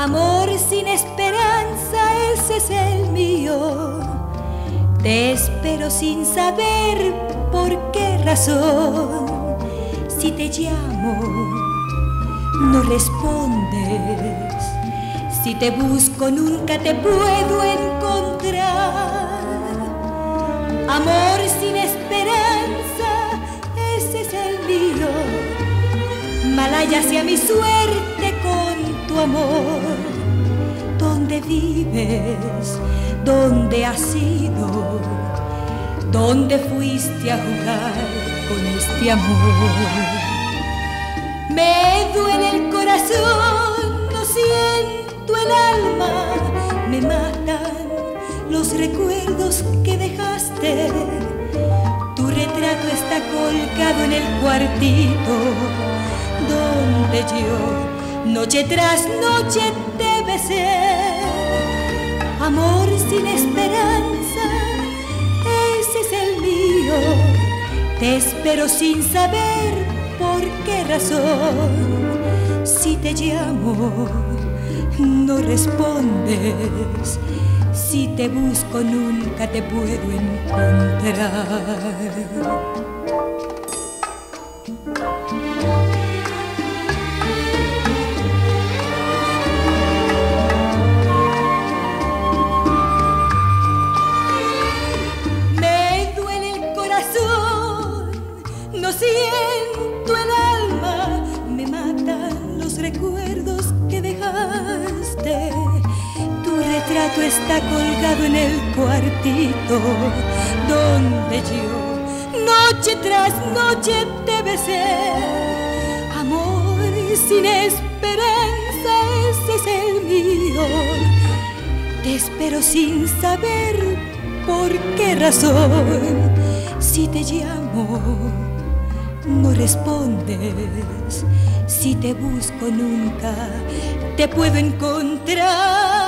Amor sin esperanza, ese es el mío. Te espero sin saber por qué razón. Si te llamo, no respondes. Si te busco, nunca te puedo encontrar. Amor sin esperanza, ese es el mío. Malaya sea mi suerte con tu amor. ¿Dónde vives? ¿Dónde has ido? ¿Dónde fuiste a jugar con este amor? Me duele el corazón, no siento el alma. Me matan los recuerdos que dejaste. Tu retrato está colgado en el cuartito donde yo noche tras noche te besé. Amor sin esperanza, ese es el mío. Te espero sin saber por qué razón. Si te llamo, no respondes. Si te busco, nunca te puedo encontrar. No siento el alma, me matan los recuerdos que dejaste. Tu retrato está colgado en el cuartito donde yo noche tras noche te besé. Amor sin esperanza, ese es el mío. Te espero sin saber por qué razón. Si te llamo, no respondes. Si te busco, nunca te puedo encontrar.